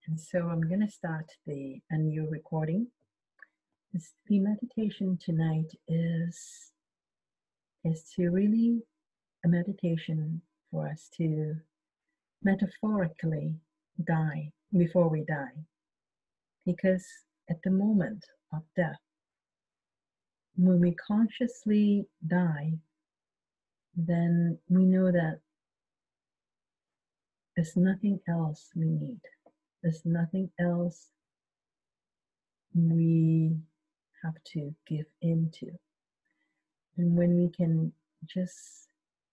And so I'm going to start a new recording. The meditation tonight is to really a meditation for us to metaphorically die before we die. Because at the moment of death, when we consciously die, then we know that there's nothing else we need. There's nothing else we have to give into. And when we can just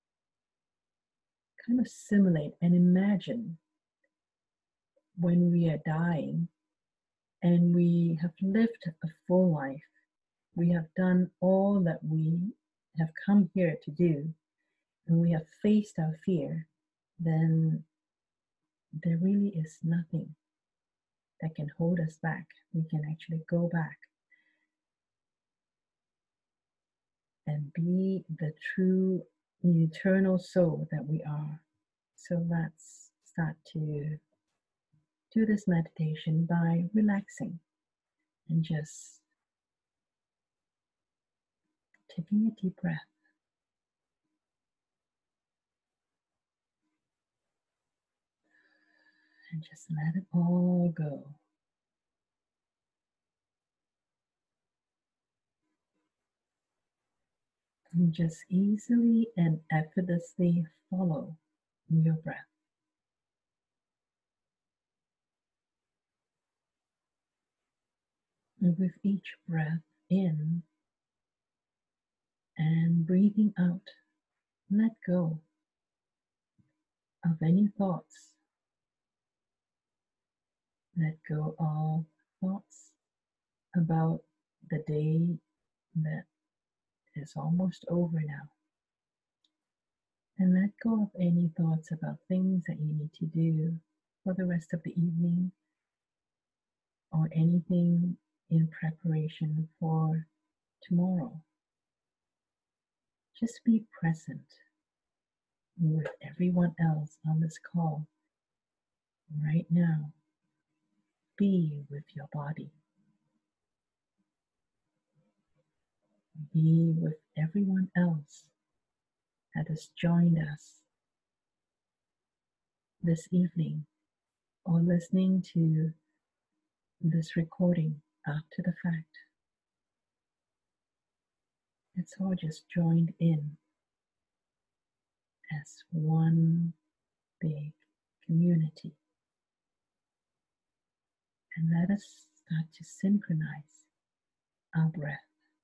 kind of simulate and imagine when we are dying and we have lived a full life, we have done all that we have come here to do, and we have faced our fear, then there really is nothing that can hold us back. We can actually go back and be the true eternal soul that we are. So let's start to do this meditation by relaxing and just taking a deep breath. And just let it all go. And just easily and effortlessly follow your breath. And with each breath in and breathing out, let go of any thoughts. Let go of thoughts about the day that is almost over now. And let go of any thoughts about things that you need to do for the rest of the evening or anything in preparation for tomorrow. Just be present with everyone else on this call right now. Be with your body. Be with everyone else that has joined us this evening or listening to this recording after the fact. It's all just joined in as one big community. And let us start to synchronize our breath.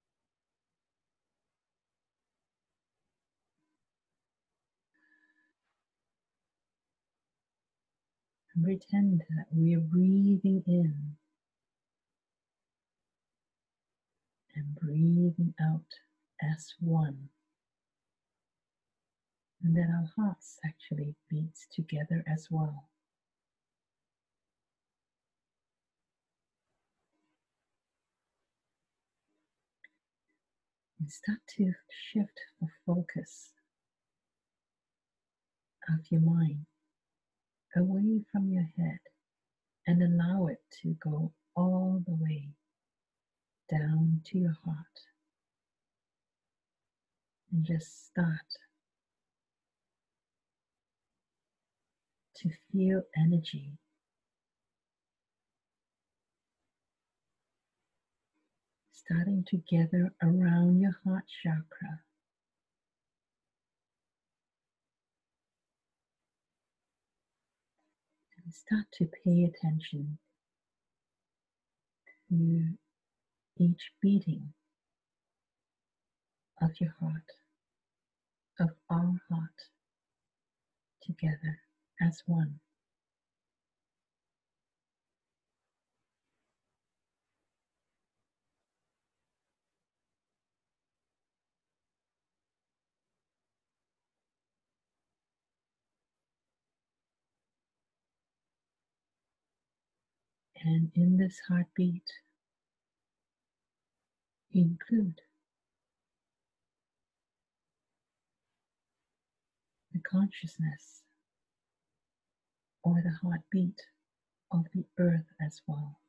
And pretend that we are breathing in and breathing out as one. And that our hearts actually beats together as well. And start to shift the focus of your mind away from your head and allow it to go all the way down to your heart. And just start to feel energy starting to gather around your heart chakra. And start to pay attention to each beating of your heart, of our heart, together as one. And in this heartbeat, include the consciousness or the heartbeat of the earth as well.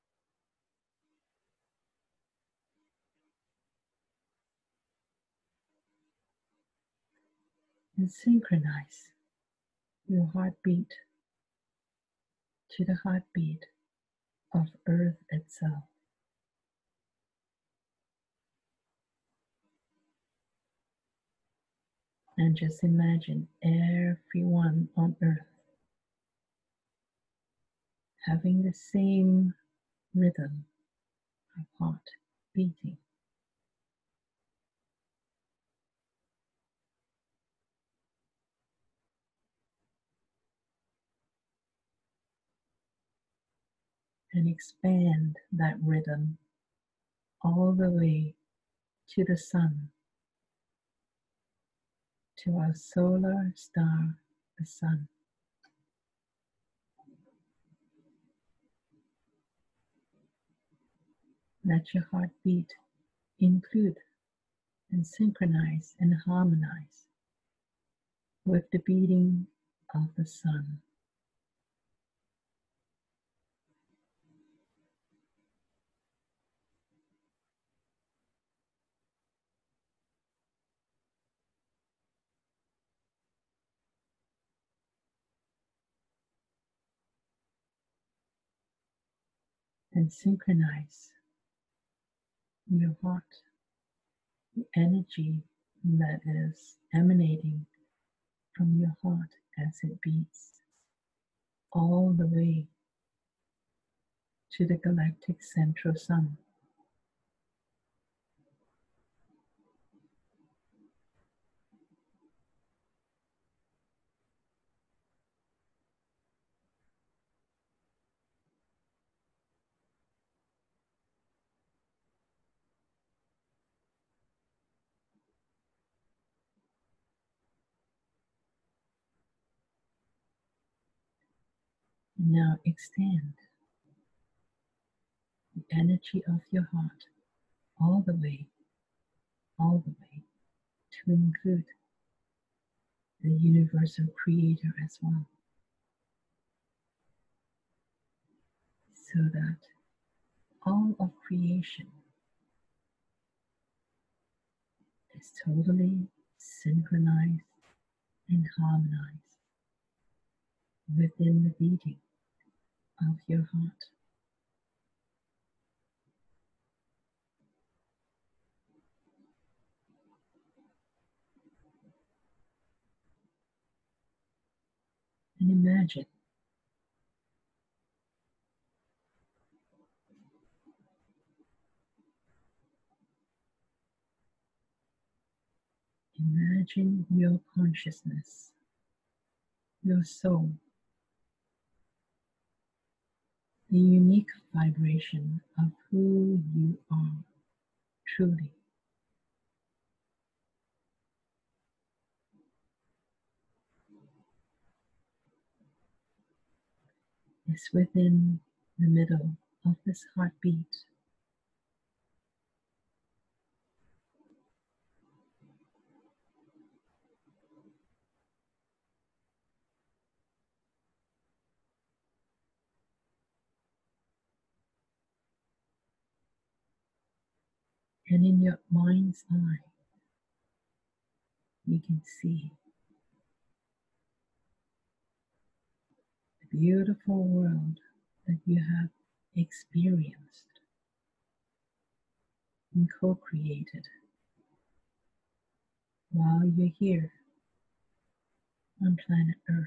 And synchronize your heartbeat to the heartbeat of earth itself. And just imagine everyone on earth having the same rhythm of heart beating. And expand that rhythm all the way to the sun, to our solar star, the sun. Let your heartbeat include and synchronize and harmonize with the beating of the sun. And synchronize your heart, the energy that is emanating from your heart as it beats all the way to the galactic central sun. And now extend the energy of your heart all the way to include the universal creator as well, so that all of creation is totally synchronized and harmonized within the beating of your heart. And imagine your consciousness, your soul, the unique vibration of who you are truly. Is within the middle of this heartbeat. And in your mind's eye, you can see the beautiful world that you have experienced and co-created while you're here on planet Earth.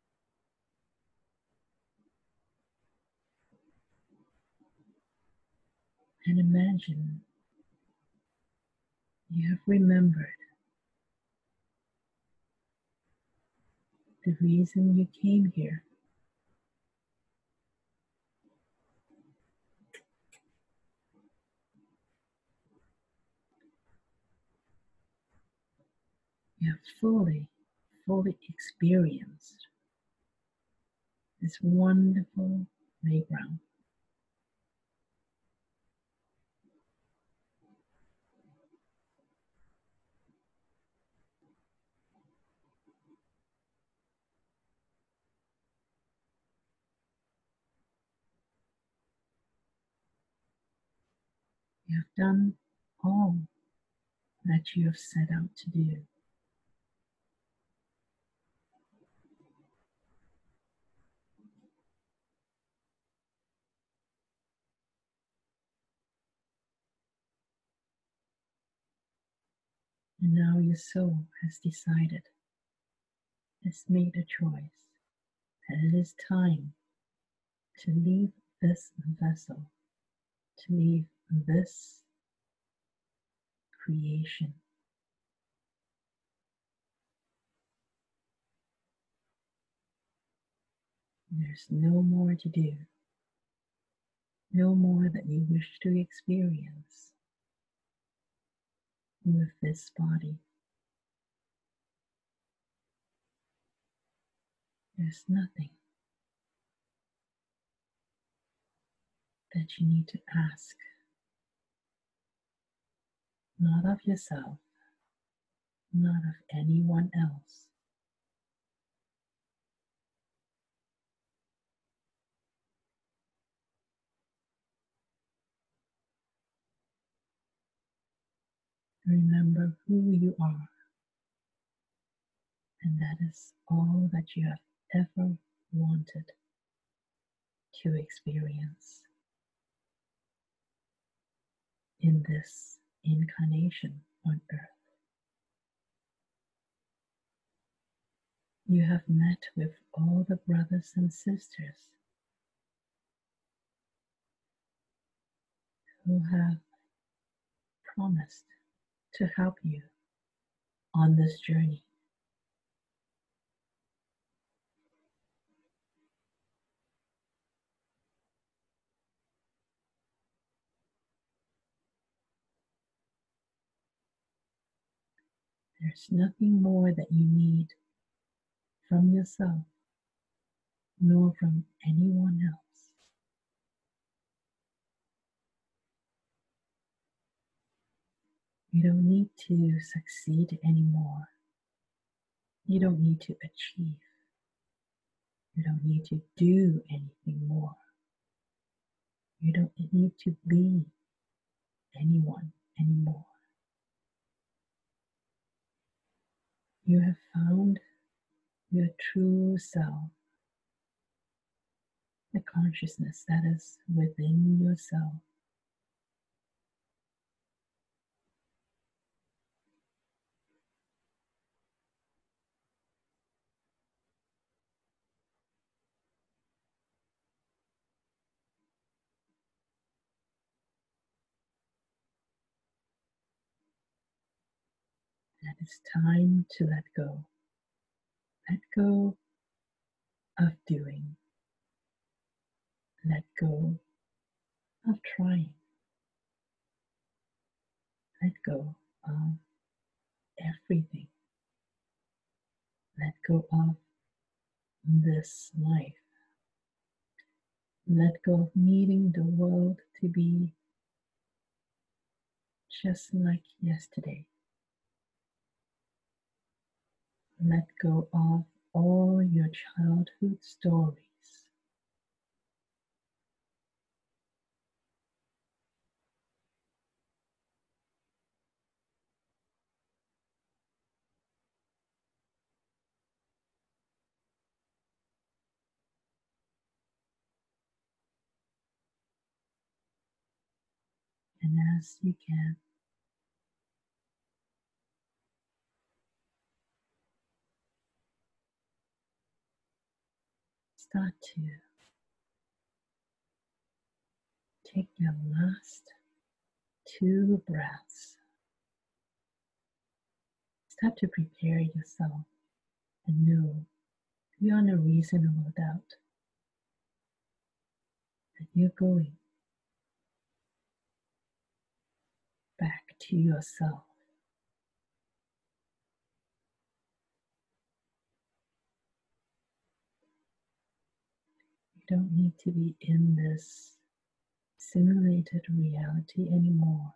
And imagine you have remembered the reason you came here. You have fully experienced this wonderful playground. You have done all that you have set out to do. And now your soul has decided, has made a choice, that it is time to leave this vessel, to leave this creation. There's no more to do, no more that you wish to experience with this body. There's nothing that you need to ask, not of yourself, not of anyone else. Remember who you are, and that is all that you have ever wanted to experience in this incarnation on earth. You have met with all the brothers and sisters who have promised to help you on this journey. There's nothing more that you need from yourself, nor from anyone else. You don't need to succeed anymore. You don't need to achieve. You don't need to do anything more. You don't need to be anyone anymore. You have found your true self, the consciousness that is within yourself. That it's time to let go. Let go of doing. Let go of trying. Let go of everything. Let go of this life. Let go of needing the world to be just like yesterday. Let go of all your childhood stories. And as you can, start to take your last 2 breaths. Start to prepare yourself and know beyond a reasonable doubt that you're going back to yourself. You don't need to be in this simulated reality anymore.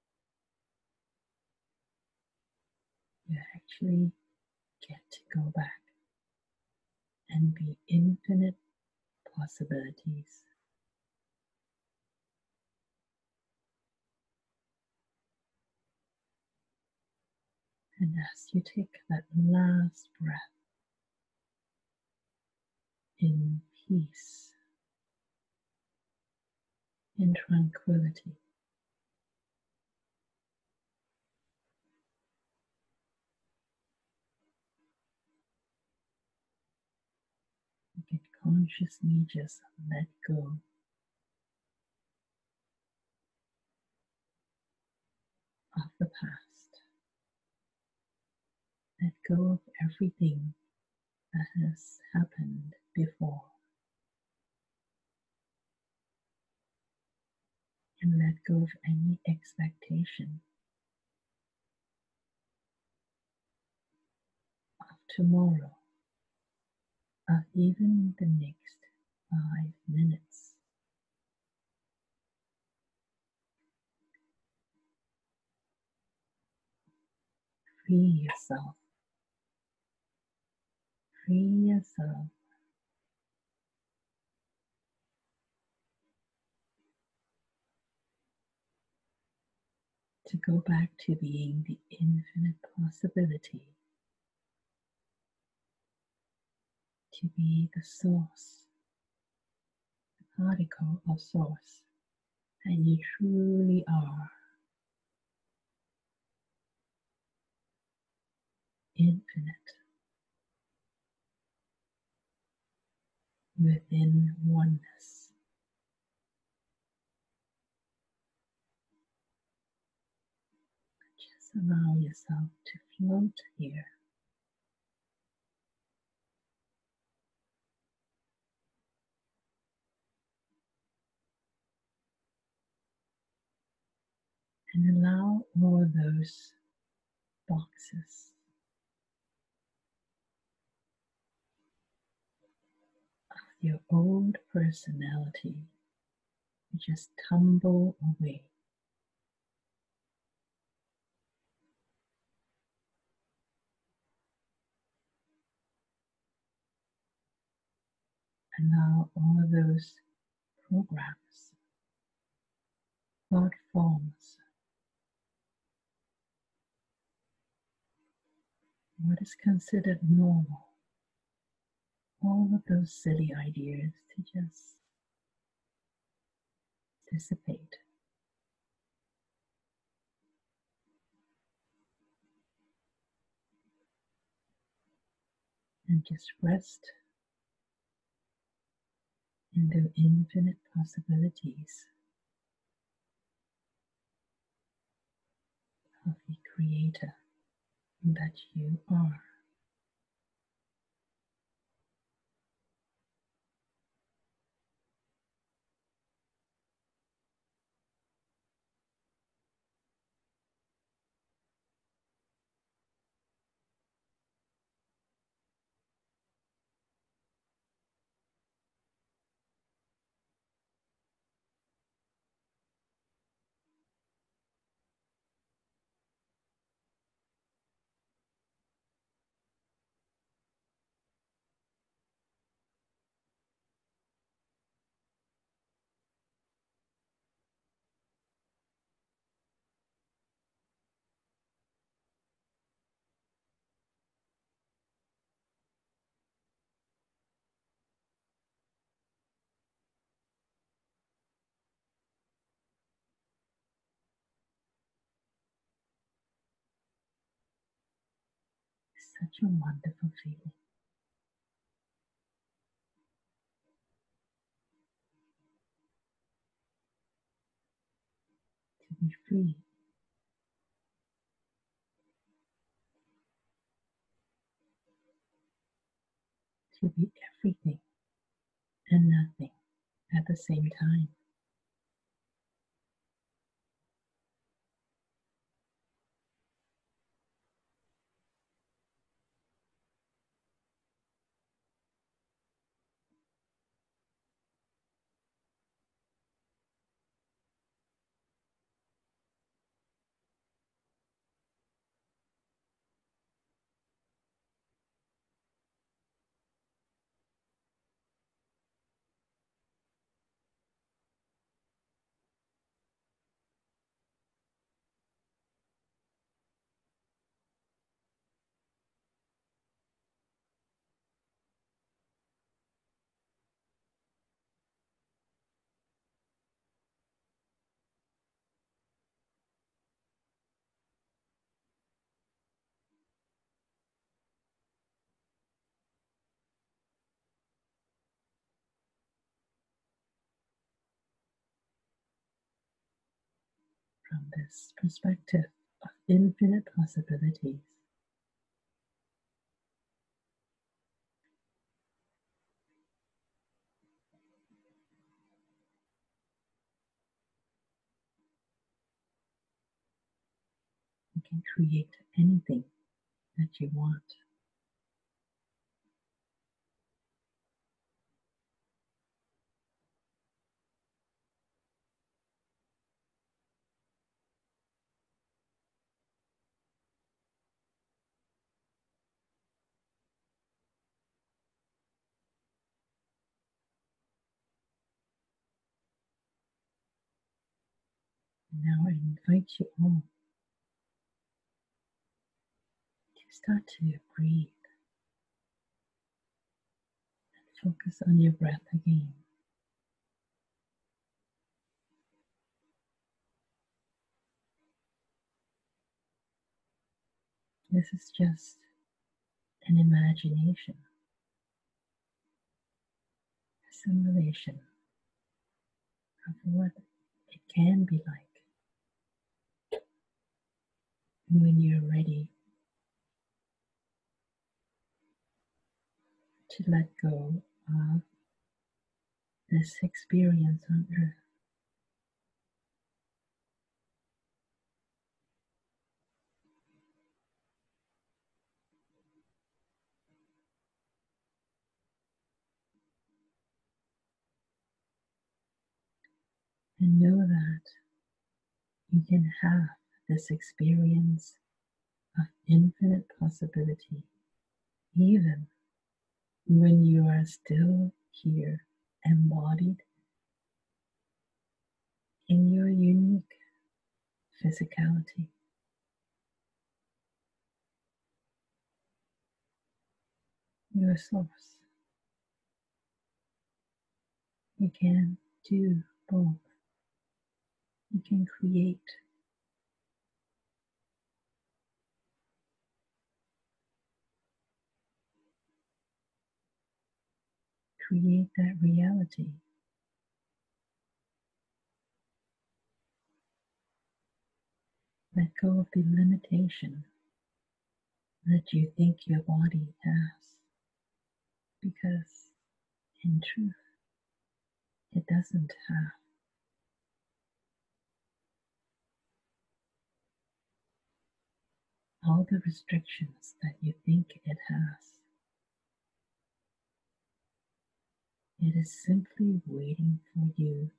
You actually get to go back and be infinite possibilities. And as you take that last breath in peace, in tranquility, you can consciously just let go of the past. Let go of everything that has happened before, and let go of any expectation of tomorrow, of even the next 5 minutes. Free yourself. Free yourself to go back to being the infinite possibility, to be the source, the particle of source that you truly are, infinite, within oneness. Just allow yourself to float here and allow all those boxes of your old personality to just tumble away. Allow all those programs, thought forms, what is considered normal, all of those silly ideas to just dissipate and just rest in the infinite possibilities of the Creator that you are. It's such a wonderful feeling to be free, to be everything and nothing at the same time. from this perspective of infinite possibilities. You can create anything that you want. Now I invite you all to start to breathe and focus on your breath again. This is just an imagination, a simulation of what it can be like. And when you're ready to let go of this experience on earth, and know that you can have this experience of infinite possibility even when you are still here, embodied in your unique physicality. Your source. You can do both. You can create that reality. Let go of the limitation that you think your body has, because in truth, it doesn't have. All the restrictions that you think it has. It is simply waiting for you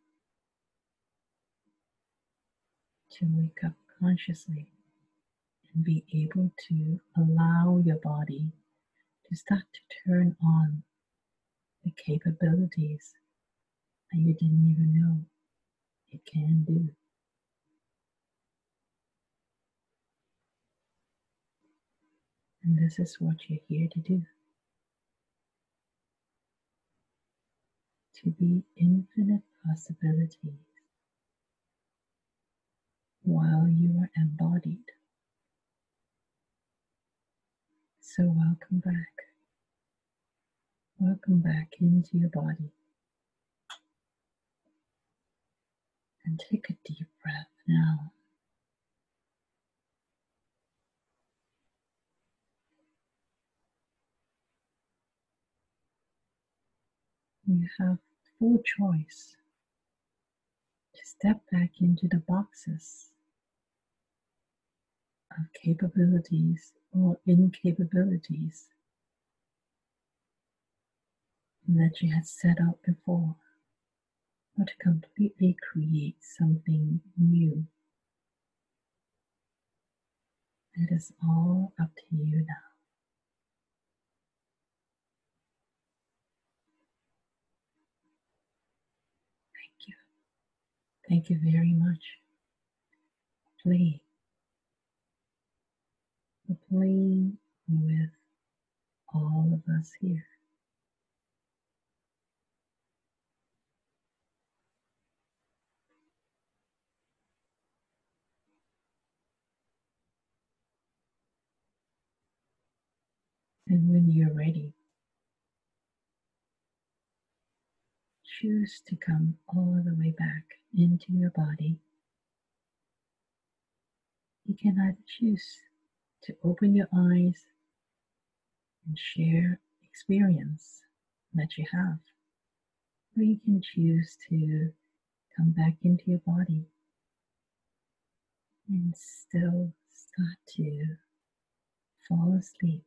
to wake up consciously and be able to allow your body to start to turn on the capabilities that you didn't even know it can do. And this is what you're here to do. To be infinite possibilities while you are embodied. So welcome back. Welcome back into your body. And take a deep breath now. You have full choice to step back into the boxes of capabilities or incapabilities that you had set out before, or to completely create something new. It is all up to you now. Thank you. Thank you very much. Playing with all of us here. And when you're ready, choose to come all the way back into your body You can either choose to open your eyes and share experience that you have, or you can choose to come back into your body and still start to fall asleep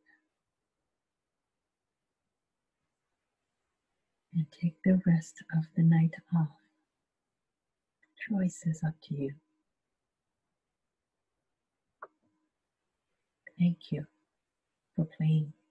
and take the rest of the night off. The choice is up to you. Thank you for playing.